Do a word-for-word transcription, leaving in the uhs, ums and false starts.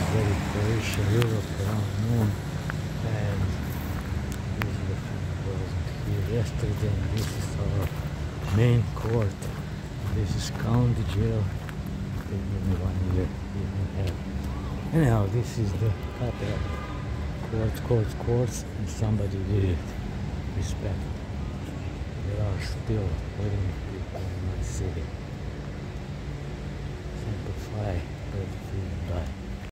very Croatia, Europe around noon, and this is the film wasn't here yesterday, and this is our main court. This is county jail. They give me one year, didn't have. Anyhow, this is the capital. Courts, courts, courts, and somebody did it. Respect. There are still waiting people in my city. Simplify, but free and die.